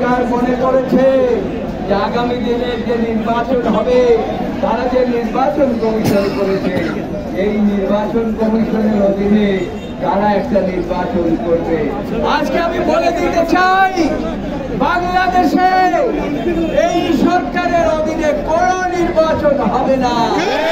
সরকার মনে করেছে যে আগামী দিনের যে নির্বাচন হবে, তারা যে নির্বাচন কমিশন করেছে, এই নির্বাচন কমিশনের অধীনে তারা একটা নির্বাচন করবে। আজকে আমি বলে দিতে চাই, বাংলাদেশে এই সরকারের অধীনে কোন নির্বাচন হবে না।